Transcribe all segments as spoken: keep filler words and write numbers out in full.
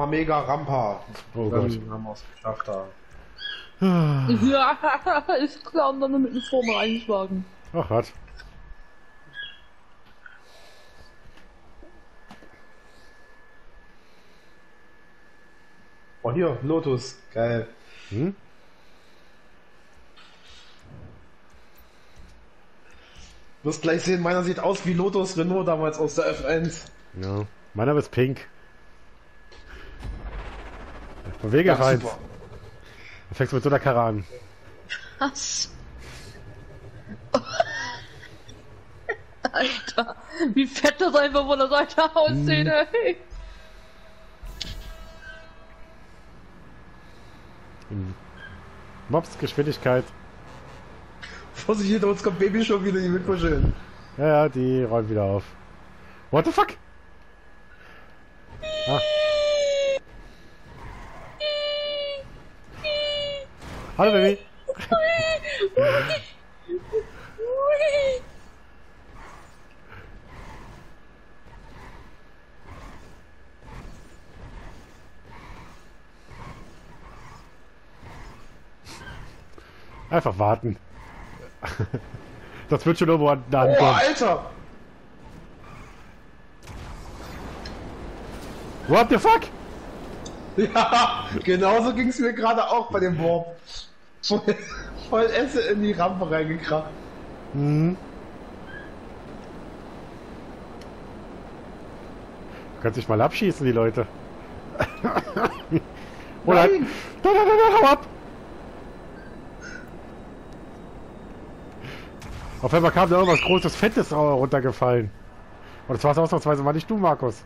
Mega Rampa. Oh Dann Gott. haben wir es geschafft da. Ja, ist klar, und dann mit einem Formel einschlagen. Ach, was? Oh, hier, Lotus. Geil. Hm? Du wirst gleich sehen, meiner sieht aus wie Lotus Renault damals aus der F eins. Ja. Mein Name ist Pink. Von Wege Ja, rein. super. Du fängst mit so einer Karre an. Was? Alter, wie fett das einfach von der Seite aussieht, ey. Mops, Geschwindigkeit. Vorsicht, hinter uns kommt Baby schon wieder, die mitkuscheln. Ja, ja, die räumt wieder auf. What the fuck? Ah. Hallo Baby. Einfach warten. Das wird schon irgendwo an der Hand Oh, kommen. Alter! What the fuck? Ja, genauso ging es mir gerade auch bei dem Warp. Voll, voll Esse in die Rampe reingekracht. Mhm. Du kannst dich mal abschießen, die Leute. Oder? Nein! Da, da, da, da, hau ab! Auf einmal kam da irgendwas Großes, Fettes runtergefallen. Und das war es ausnahmsweise mal nicht du, Markus.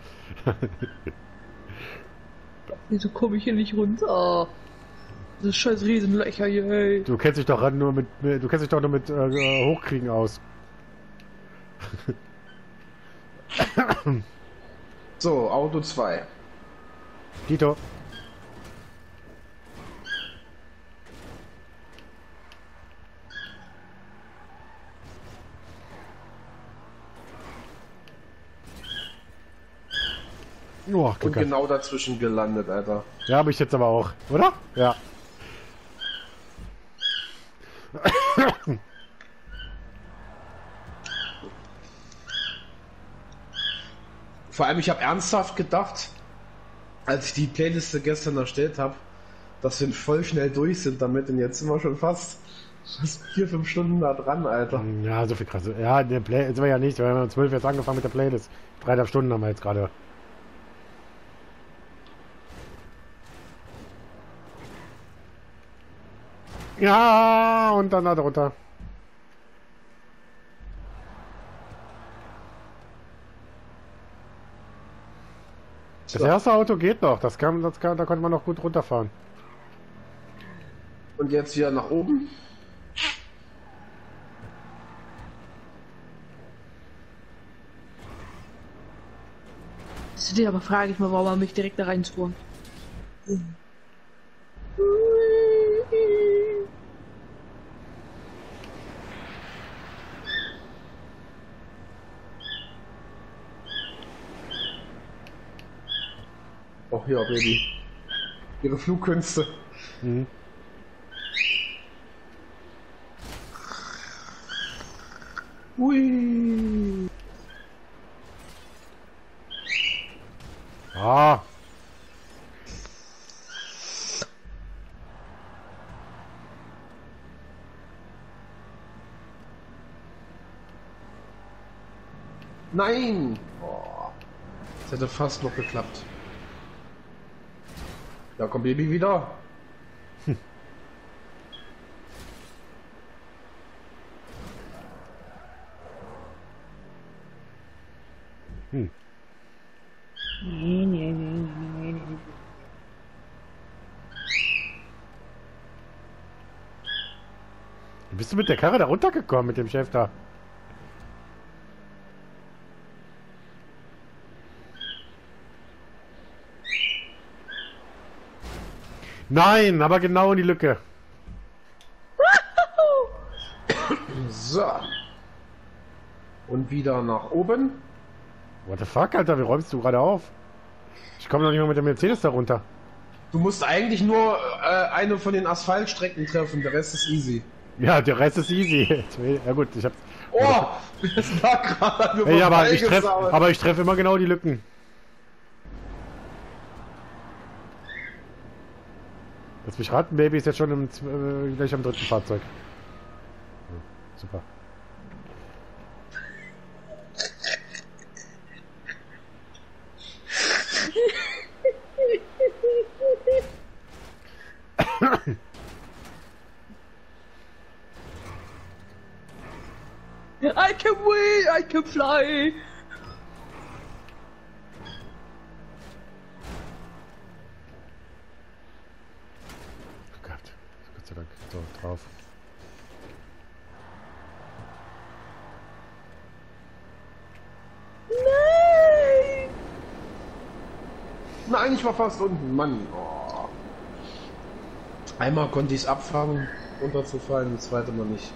Wieso komme ich hier nicht runter? Das scheiß Riesenlöcher hier, ey. Du kennst dich doch nur mit, du kennst dich doch nur mit äh, Hochkriegen aus. So, Auto zwei. Dito. Oh, Und genau dazwischen gelandet, Alter. ja, habe ich jetzt aber auch, oder? Ja. Vor allem, ich habe ernsthaft gedacht, als ich die Playliste gestern erstellt habe, dass wir voll schnell durch sind damit, und jetzt sind wir schon fast, fast vier, fünf Stunden da dran, Alter. Ja, so viel krass. Ja, der Play sind wir ja nicht. Wir haben um zwölf jetzt angefangen mit der Playlist. Dreieinhalb Stunden haben wir jetzt gerade. Ja, und dann da drunter. Das So. erste Auto geht noch. Das kann, das kann, da konnte man noch gut runterfahren. Und jetzt wieder nach oben. Das ist aber frage ich mal, warum er mich direkt da reinspawnt. Oh ja, Baby. Ihre Flugkünste. Mhm. Hui. Ah. Nein! Oh. Das hätte fast noch geklappt. Da kommt Baby wieder. Hm. Nee, nee, nee, nee, nee. Wie bist du mit der Karre da runtergekommen, mit dem Chef da? Nein, aber genau in die Lücke. So. Und wieder nach oben. What the fuck, Alter, wie räumst du gerade auf? Ich komme noch nicht mal mit dem Mercedes da runter. Du musst eigentlich nur äh, eine von den Asphaltstrecken treffen, der Rest ist easy. Ja, der Rest ist easy. Ja gut, ich hab... Oh! Das war gerade Ey, aber ich treffe aber ich treffe immer genau die Lücken. Lass mich raten, Baby ist jetzt schon im, äh, gleich am dritten Fahrzeug. Ja, super. I can win, I can fly. Oh Gott, Gott sei Dank, so drauf. Nein! Nein, ich war fast unten, Mann. Oh. Einmal konnte ich es abfangen, runterzufallen, das zweite Mal nicht.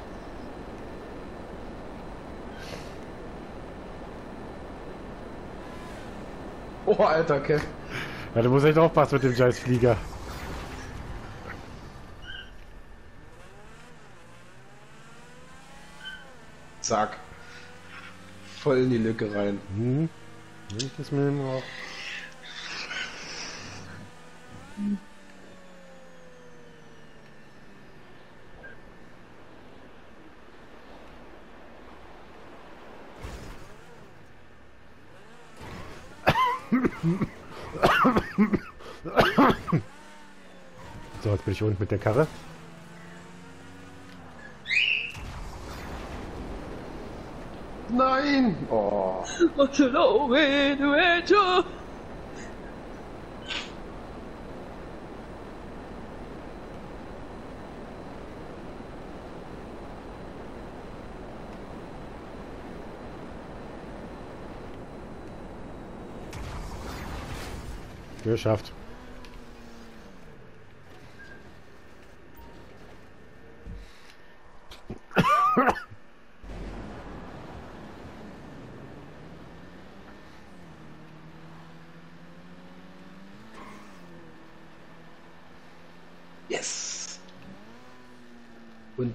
Oh, alter Kev. Ja, du musst echt aufpassen mit dem scheiß Flieger. Zack. Voll in die Lücke rein. Hm. Ich das mir auch. So, jetzt bin ich unten mit der Karre. Nein! Oh. What's an old way to enter? Geschafft. Yes! Und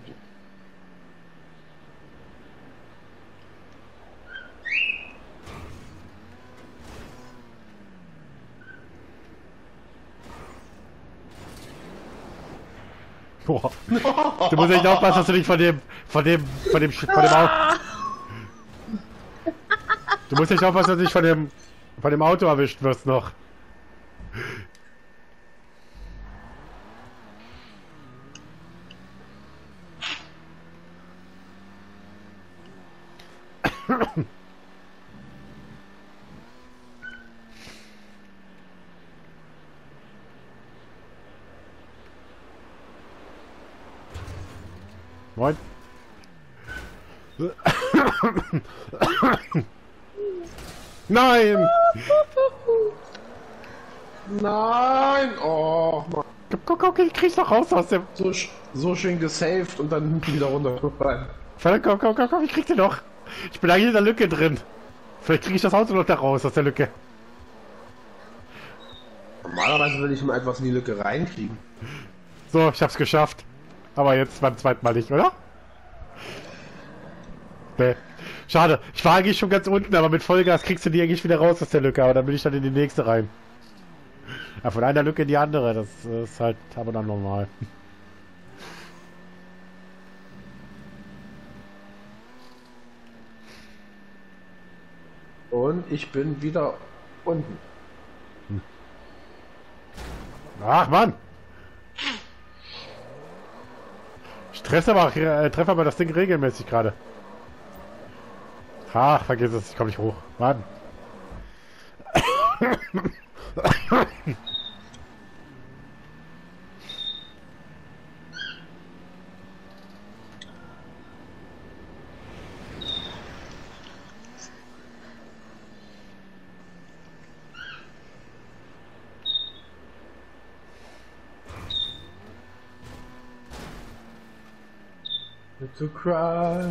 Boah. Du musst echt aufpassen, dass du nicht von dem, von dem, von dem, von dem Auto. Du musst echt aufpassen, dass du nicht von dem, von dem Auto erwischt wirst noch. Moin. Nein! nein! Oh, Mann. Guck, guck, ich krieg's doch raus aus dem... So, sch- so schön gesaved und dann hinten wieder runtergefallen. Komm, komm, komm, komm, ich krieg den doch. Ich bin eigentlich in der Lücke drin. Vielleicht kriege ich das Auto noch da raus aus der Lücke. Normalerweise will ich mal etwas in die Lücke reinkriegen. So, ich hab's geschafft. Aber jetzt beim zweiten Mal nicht, oder? Nee. Schade. Ich war eigentlich schon ganz unten, aber mit Vollgas kriegst du die eigentlich wieder raus aus der Lücke. Aber dann bin ich dann in die nächste rein. Ja, von einer Lücke in die andere. Das ist halt aber dann normal. Und ich bin wieder unten. Ach, Mann! Ich treffe aber, äh, treffe aber das Ding regelmäßig gerade. Ach, vergiss es, ich komme nicht hoch. Mann. To cry.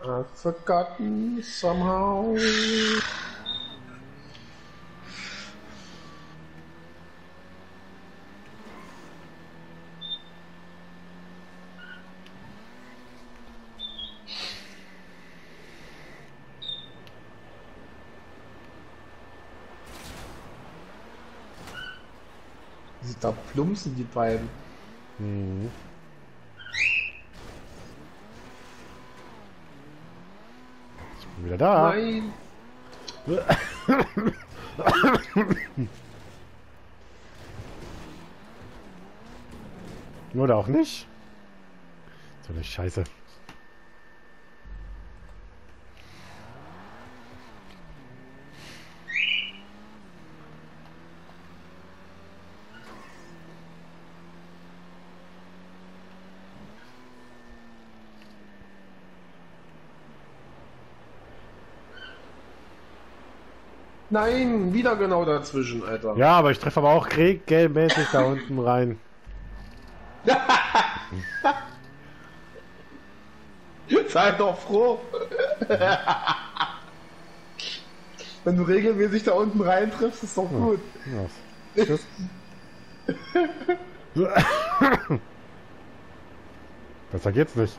I've forgotten somehow. Da plumpsen die beiden. Mhm. Ich bin wieder da. Nein! Oder auch nicht. So eine Scheiße. Nein, wieder genau dazwischen, Alter. Ja, aber ich treffe aber auch gelbmäßig da unten rein. Sei doch froh. Wenn du regelmäßig da unten rein triffst, ist doch gut. Ja. Tschüss. Besser geht's nicht.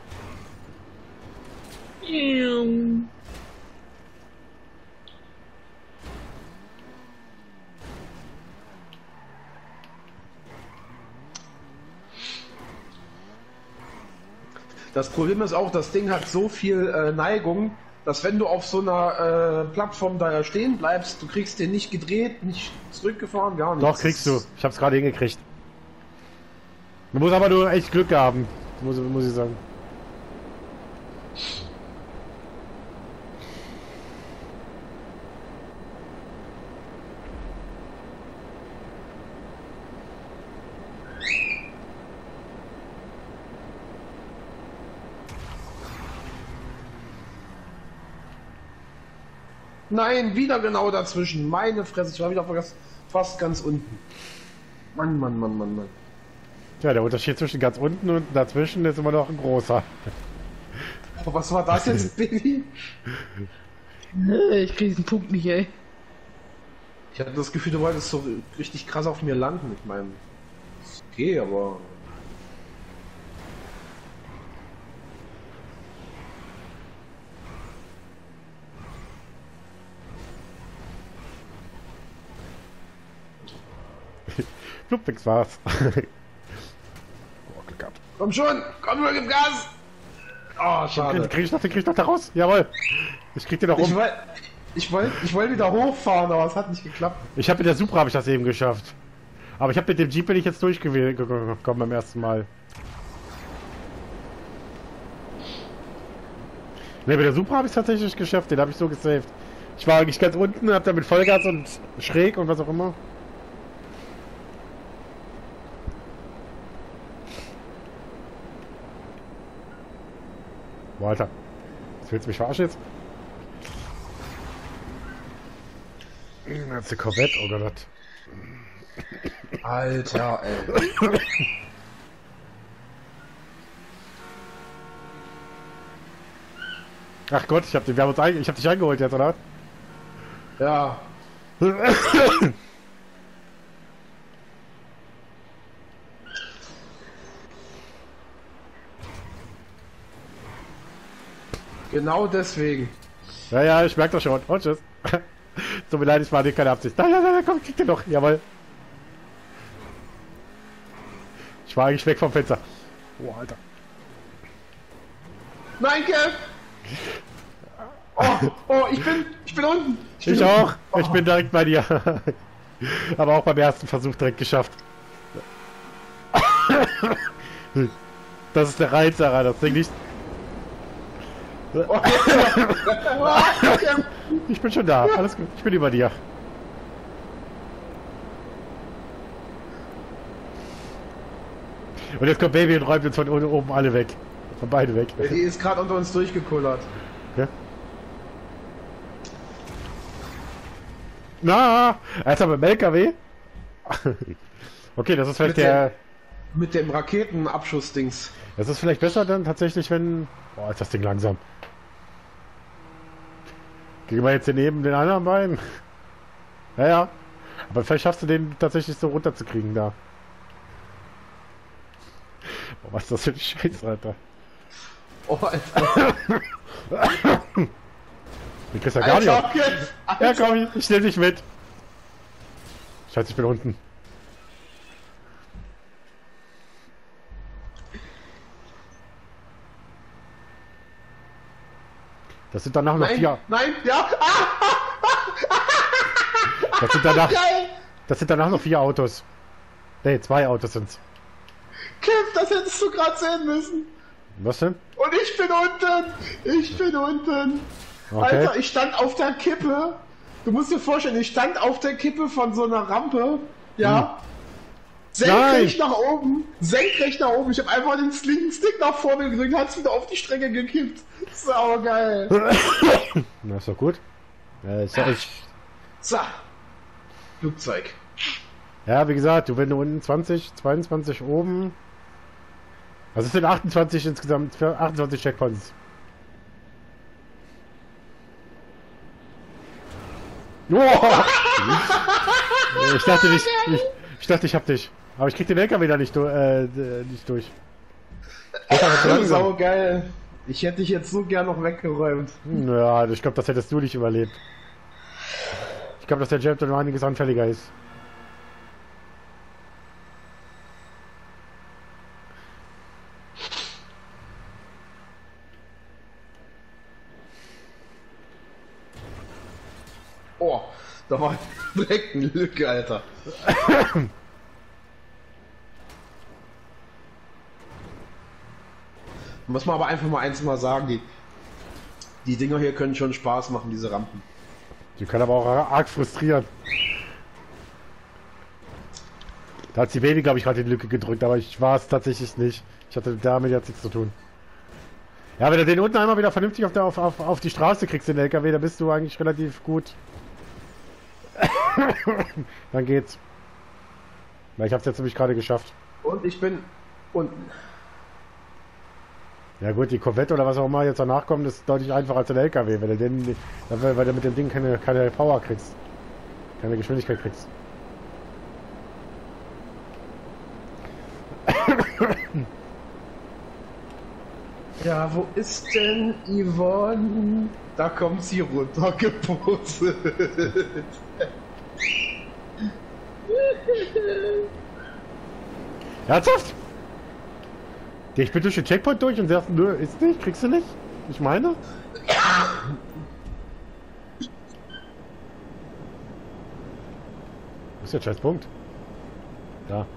Das Problem ist auch, das Ding hat so viel äh, Neigung, dass wenn du auf so einer äh, Plattform da stehen bleibst, du kriegst den nicht gedreht, nicht zurückgefahren, gar nichts. Doch, kriegst du. Ich hab's gerade hingekriegt. Du musst aber nur echt Glück haben, muss, muss ich sagen. Nein, wieder genau dazwischen. Meine Fresse, ich war wieder fast, fast ganz unten. Mann, Mann, Mann, Mann, Mann. Ja, der Unterschied zwischen ganz unten und dazwischen ist immer noch ein großer. Oh, was war das jetzt, Baby? Ich krieg diesen Punkt nicht, ey. Ich hatte das Gefühl, du wolltest so richtig krass auf mir landen. Ich meine, ist okay, aber... Flupfix war's. Oh, Glück gehabt. Komm schon, komm schon, gib Gas! Oh, schade. Den krieg ich noch, den krieg ich noch da raus. Jawohl. Ich krieg den noch Ich rum. wollte ich wollt, ich wollt wieder hochfahren, aber es hat nicht geklappt. Ich habe mit der Supra habe ich das eben geschafft. Aber ich habe mit dem Jeep bin ich jetzt durchgekommen beim ersten Mal. Ne, mit der Supra habe ich es tatsächlich geschafft. Den habe ich so gesaved. Ich war eigentlich ganz unten, hab da mit Vollgas und schräg und was auch immer. Boah, Alter. Was willst du mich verarschen jetzt? Das ist eine Corvette, oh Gott. Alter, ey. Ach Gott, ich hab, den, wir haben uns ein, ich hab dich eingeholt jetzt, oder? Ja. Genau deswegen. Ja, ja, ich merk das schon. Und tschüss. Tut mir leid, ich war nicht keine Absicht. Nein, nein, nein, komm, krieg den doch. Jawohl. Ich war eigentlich weg vom Fenster. Oh, Alter. Nein, Kev! Oh, oh, ich bin, ich bin unten. Ich, bin ich unten. auch. Oh. Ich bin direkt bei dir. Aber auch beim ersten Versuch direkt geschafft. Das ist der Reiz daran, das Ding nicht. Oh. Ich bin schon da. Alles gut. Ich bin über dir. Und jetzt kommt Baby und räumt uns von oben alle weg. Von beide weg. Die ist gerade unter uns durchgekullert. Ja. Na, Alter, mit dem L K W? Okay, das ist vielleicht Mit der... Dem, mit dem Raketenabschussdings. Das ist vielleicht besser dann tatsächlich, wenn... Boah, ist das Ding langsam. Gehen wir jetzt neben den anderen beiden? Ja, ja. Aber vielleicht schaffst du den tatsächlich so runterzukriegen da. Boah, was ist das für ein Scheiß, Alter? Oh, Alter. Den kriegst du ja gar nicht auf. Jetzt, Ja, komm, ich, ich nehme dich mit. Scheiße, ich bin unten. Das sind danach noch Nein, vier. nein, ja. Ah, Das sind danach, geil. das sind danach noch vier Autos. Nee, zwei Autos sind's. Kim, das hättest du gerade sehen müssen. Was denn? Und ich bin unten. Ich bin unten. Okay. Alter, ich stand auf der Kippe. Du musst dir vorstellen, ich stand auf der Kippe von so einer Rampe. Ja. Senkrecht nach oben. Senkrecht nach oben. Ich habe einfach den linken Stick nach vorne gedrückt, hat's wieder auf die Strecke gekippt. Sau geil. Na, ist doch gut. Ja, ist ja echt. So. Flugzeug. Ja, wie gesagt, du wenn du unten zwanzig, zweiundzwanzig oben. Also es sind achtundzwanzig insgesamt, für achtundzwanzig Checkpoints. Oh! ich dachte nicht, ich, ich dachte ich hab dich. Aber ich krieg den L K W da nicht, äh, nicht durch. Sau geil. Ich hätte dich jetzt so gern noch weggeräumt. Ja, ich glaube, das hättest du nicht überlebt. Ich glaube, dass der Jab dann noch einiges anfälliger ist. Oh, da war direkt eine Lücke, Alter. Muss man aber einfach mal eins mal sagen, die, die Dinger hier können schon Spaß machen, diese Rampen. Die können aber auch arg frustrieren. Da hat die Baby, glaube ich, gerade die Lücke gedrückt, aber ich war es tatsächlich nicht. Ich hatte damit jetzt nichts zu tun. Ja, wenn du den unten einmal wieder vernünftig auf, der, auf, auf, auf die Straße kriegst, den L K W, dann bist du eigentlich relativ gut. Dann geht's. Weil ich hab's jetzt nämlich gerade geschafft. Und ich bin unten. Ja gut, die Corvette oder was auch immer jetzt danach kommt, ist deutlich einfacher als ein L K W, weil du, den, weil du mit dem Ding keine, keine Power kriegst. Keine Geschwindigkeit kriegst. Ja, wo ist denn Yvonne? Da kommt sie runtergepurzelt. Ernsthaft? Ich bin durch den Checkpoint durch und sagst, nö, ist nicht, kriegst du nicht? Ich meine? Wo ist der scheiß Punkt? Da.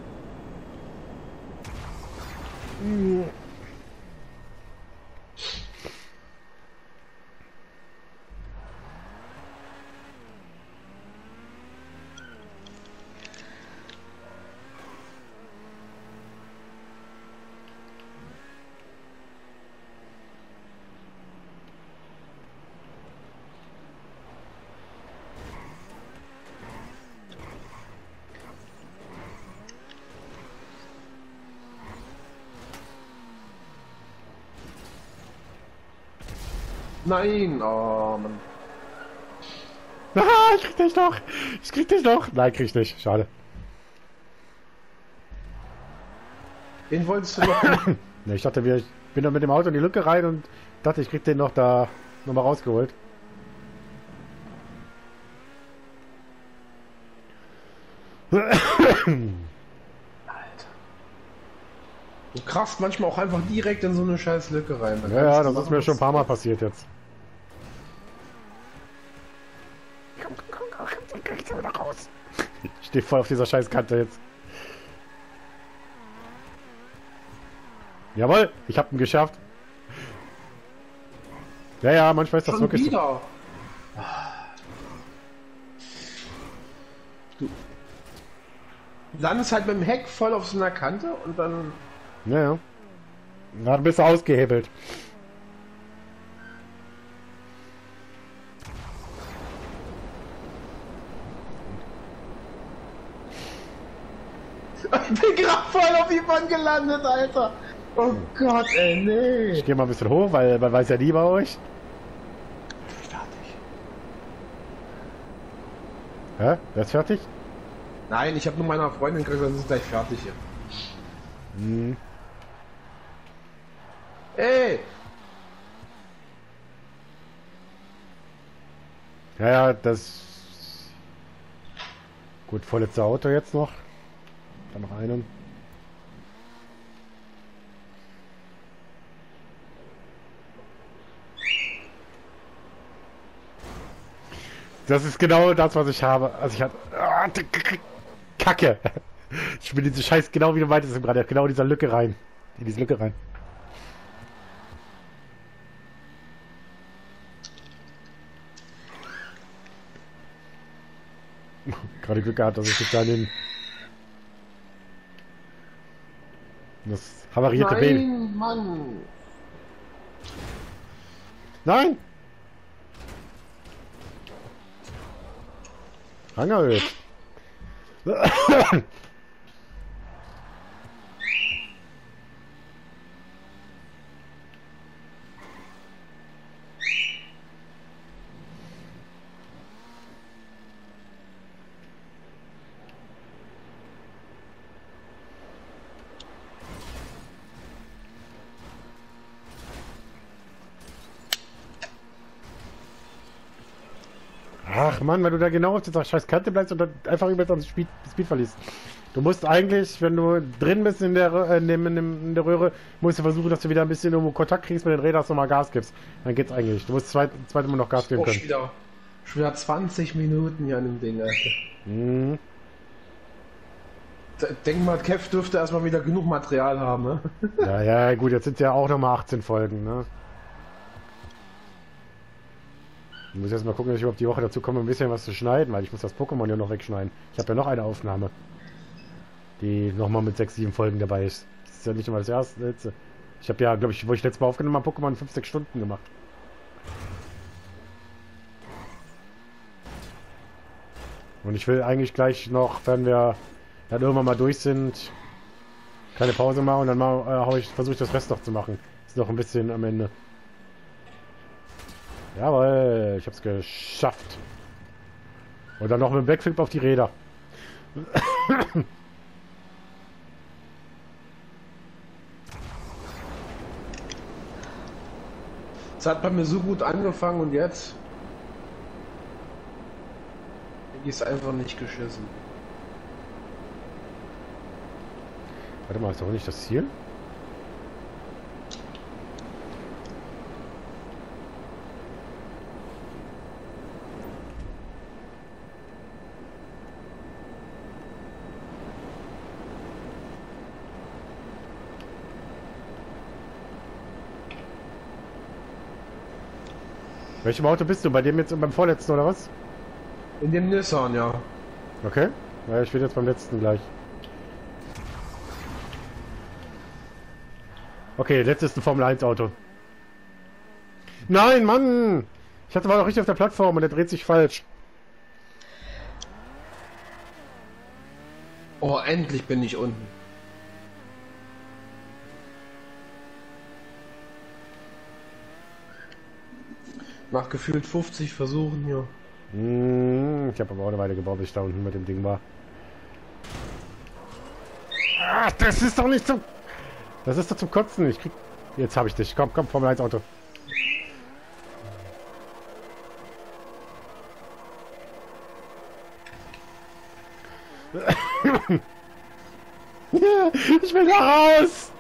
Nein, oh Mann. Ah, ich krieg dich doch! Ich krieg dich doch! Nein, krieg ich nicht. Schade. Wen wolltest du noch? Ne, ich dachte, ich bin da mit dem Auto in die Lücke rein und dachte, ich krieg den noch da nochmal rausgeholt. Alter. Du krachst manchmal auch einfach direkt in so eine scheiß Lücke rein. Ja, ja, das ist mir schon ein paar Mal passiert jetzt. Komm, komm, komm, komm, komm, komm, komm raus. Ich stehe voll auf dieser scheiß Kante jetzt. Jawohl, ich hab ihn geschafft. Ja, ja, manchmal ist das Schon wirklich wieder. So. Du landest halt mit dem Heck voll auf so einer Kante und dann... Ja, ja. Gerade bist du ausgehebelt. Ich bin gerade voll auf die Wand gelandet, Alter. Oh Gott, ey, nee. Ich gehe mal ein bisschen hoch, weil man weiß ja nie bei euch. Fertig. Hä? Wer ist fertig? Nein, ich habe nur meiner Freundin gesagt, wir sind gleich fertig hier. Hm. Ey! Ja, ja, das... Gut, vorletzte Auto jetzt noch. Dann noch einen. Das ist genau das, was ich habe. Also ich hatte... Ah, Kacke! Ich bin diese Scheiß genau wie du meintest gerade. Genau in dieser Lücke rein. In diese Lücke rein. Gerade Glück gehabt, dass ich mich da in den... Das havarierte Nein, Baby. Mann! Nein! Angerhöht. Ach Mann, wenn du da genau auf dieser scheiß Kante bleibst und dann einfach übelst ans Speed, Speed verlierst. Du musst eigentlich, wenn du drin bist in der, äh, in, dem, in, dem, in der Röhre, musst du versuchen, dass du wieder ein bisschen irgendwo Kontakt kriegst mit den Rädern, dass du nochmal Gas gibst. Dann geht's eigentlich. Du musst zweit, zweites Mal noch Gas geben Oh, können. schon wieder, schon wieder zwanzig Minuten hier an dem Ding, Alter. Mhm. Denk mal, Kev dürfte erstmal wieder genug Material haben, ne? Ja, ja, gut, jetzt sind ja auch nochmal achtzehn Folgen, ne? Ich muss jetzt mal gucken, dass ich überhaupt die Woche dazu komme, ein bisschen was zu schneiden, weil ich muss das Pokémon ja noch wegschneiden. Ich habe ja noch eine Aufnahme, die nochmal mit sechs, sieben Folgen dabei ist. Das ist ja nicht immer das erste. Letzte. Ich habe ja, glaube ich, wo ich letztes Mal aufgenommen habe, Pokémon fünf, sechs Stunden gemacht. Und ich will eigentlich gleich noch, wenn wir dann irgendwann mal durch sind, keine Pause machen und dann mal, äh, hau ich, versuche ich das Rest noch zu machen. Ist noch ein bisschen am Ende. Jawohl, ich hab's geschafft. Und dann noch mit dem Backflip auf die Räder. Es hat bei mir so gut angefangen und jetzt ist einfach nicht geschissen. Warte mal, ist doch nicht das Ziel? Welchem Auto bist du? Bei dem jetzt beim vorletzten oder was? In dem Nissan, ja. Okay. Ja, ich bin jetzt beim letzten gleich. Okay, letztes ist ein Formel eins Auto. Nein, Mann! Ich hatte mal noch richtig auf der Plattform und der dreht sich falsch. Oh, endlich bin ich unten. Nach gefühlt fünfzig Versuchen hier. Hm, ich habe aber auch eine Weile gebraucht, bis ich da unten mit dem Ding war. Ach, das ist doch nicht zum... Das ist doch zum Kotzen. Ich krieg... Jetzt habe ich dich. Komm, komm, Formel eins Auto. Ja, ich will da raus!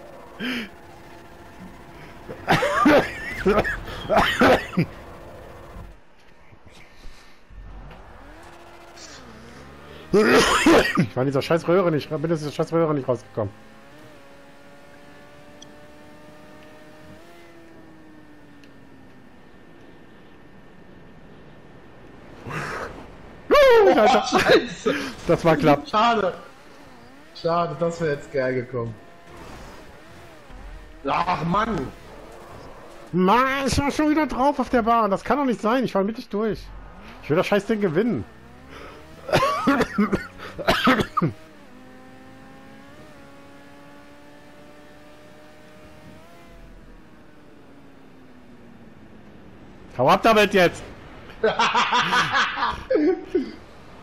Ich war in dieser scheiß Röhre nicht, bin aus dieser scheiß Röhre nicht rausgekommen. Alter. Oh, Scheiße. Das war knapp. Schade. Schade, das wäre jetzt geil gekommen. Ach Mann. Mann, ich war schon wieder drauf auf der Bahn. Das kann doch nicht sein. Ich war mittig durch. Ich will das scheiß Ding gewinnen. Hau ab damit jetzt!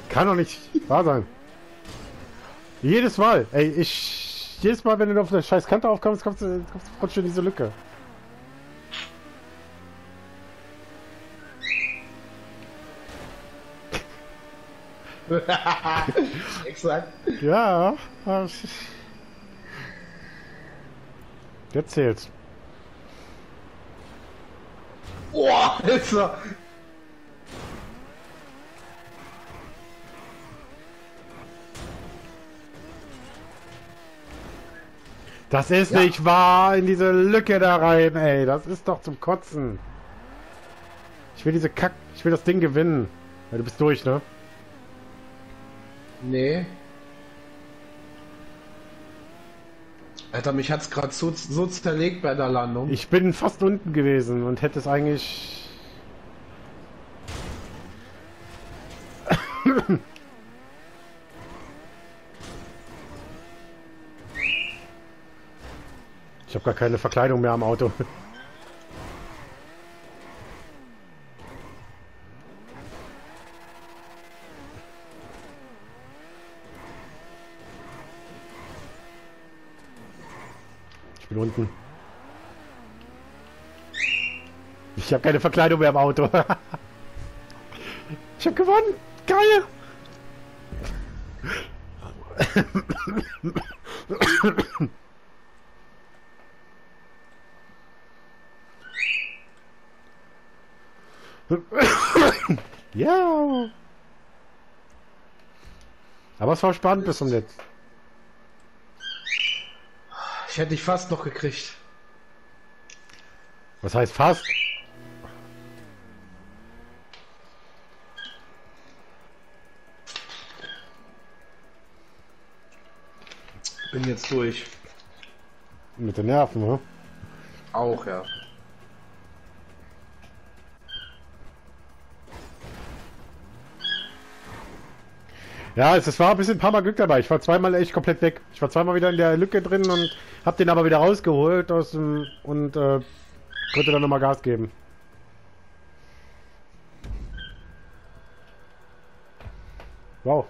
Kann doch nicht wahr sein. Jedes Mal, ey, ich... Jedes Mal, wenn du auf eine scheiß Kante aufkommst, kommst du, kommst du rutscht in diese Lücke. Exakt. Ja. Jetzt zählt's. Boah, Alter. Das ist Ja. nicht wahr, in diese Lücke da rein, ey. Das ist doch zum Kotzen. Ich will diese Kack... Ich will das Ding gewinnen. Ja, du bist durch, ne? Nee. Alter, mich hat's gerade so, so zerlegt bei der Landung. Ich bin fast unten gewesen und hätte es eigentlich... Ich habe gar keine Verkleidung mehr am Auto. Ich bin unten. Ich habe keine Verkleidung mehr am Auto. Ich habe gewonnen. Geil. Ja. Aber es war spannend bis zum letzten. Ich hätte dich fast noch gekriegt. Was heißt fast? Bin jetzt durch. Mit den Nerven, ne? Auch, ja. Ja, es, es war ein bisschen ein paar Mal Glück dabei. Ich war zweimal echt komplett weg. Ich war zweimal wieder in der Lücke drin und hab den aber wieder rausgeholt aus dem und äh, konnte dann nochmal Gas geben. Wow.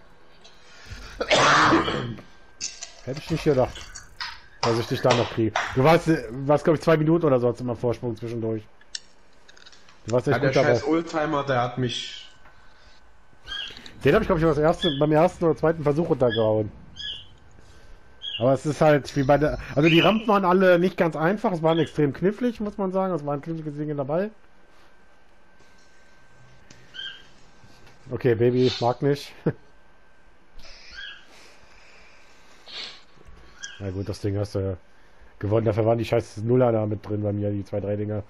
Hätte ich nicht gedacht, dass ich dich da noch kriege. Du warst, warst glaube ich, zwei Minuten oder so, hast immer Vorsprung zwischendurch. Du warst echt Ja, der gut dabei. scheiß Oldtimer, der hat mich... Den habe ich, glaube ich, das erste, beim ersten oder zweiten Versuch runtergehauen. Aber es ist halt wie bei der... Also die Rampen waren alle nicht ganz einfach. Es waren extrem knifflig, muss man sagen. Es waren knifflige Dinge dabei. Okay, Baby, mag nicht. Na gut, das Ding hast du gewonnen. Dafür waren die scheiß Nuller da mit drin bei mir, die zwei, drei Dinger.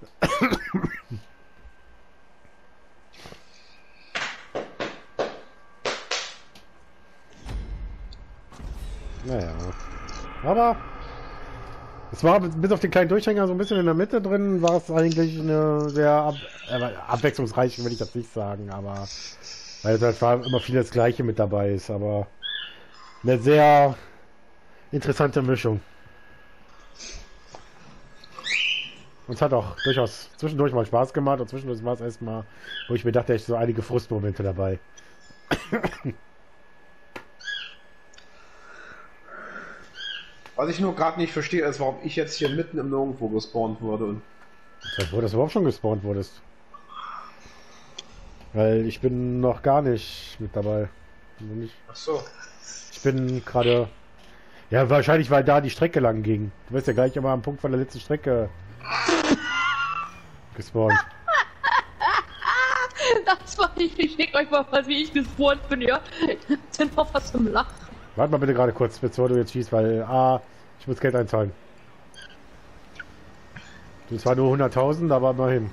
Naja. Aber es war bis auf den kleinen Durchhänger so ein bisschen in der Mitte drin, war es eigentlich eine sehr ab, äh, abwechslungsreich, will ich das nicht sagen, aber weil es halt war immer viel das Gleiche mit dabei ist, aber eine sehr interessante Mischung. Und es hat auch durchaus zwischendurch mal Spaß gemacht und zwischendurch war es erstmal, wo ich mir dachte, echt so einige Frustmomente dabei. Was ich nur gerade nicht verstehe, ist, warum ich jetzt hier mitten im Nirgendwo gespawnt wurde. Und Wo das überhaupt schon gespawnt wurdest. Weil ich bin noch gar nicht mit dabei. Nicht. Ach so. Ich bin gerade... Ja, wahrscheinlich, weil da die Strecke lang ging. Du wirst ja gleich immer am Punkt von der letzten Strecke gespawnt. Das war ich. Ich schick euch mal was, wie ich gespawnt bin, ja. Sind noch was zum Lachen. Warte mal bitte gerade kurz, bevor du jetzt schießt, weil A, ich muss Geld einzahlen. Du zwar nur hunderttausend, aber immerhin.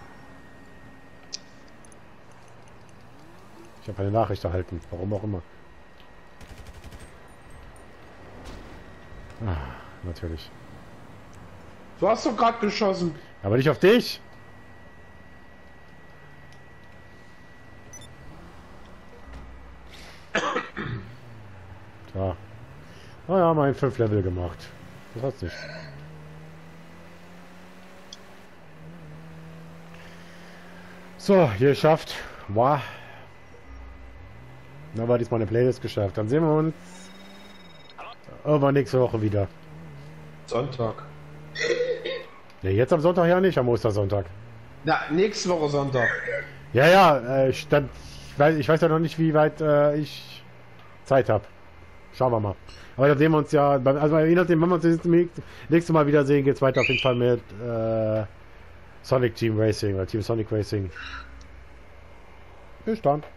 Ich habe eine Nachricht erhalten, warum auch immer. Ah, natürlich. Du hast doch gerade geschossen. Aber nicht auf dich! So. Oh ja, mein fünf Level gemacht. Das hat's nicht. So, hier geschafft. Wow. Da war diesmal eine Playlist geschafft. Dann sehen wir uns irgendwann nächste Woche wieder. Sonntag. Ja, jetzt am Sonntag ja nicht, am Ostersonntag. Na, nächste Woche Sonntag. Ja, ja, äh, stand, ich, weiß, ich weiß ja noch nicht, wie weit äh, ich Zeit habe. Schauen wir mal. Aber dann sehen wir uns ja, also je nachdem, wenn wir uns das nächste Mal wiedersehen, geht es weiter auf jeden Fall mit äh, Sonic Team Racing oder Team Sonic Racing. Bis dann.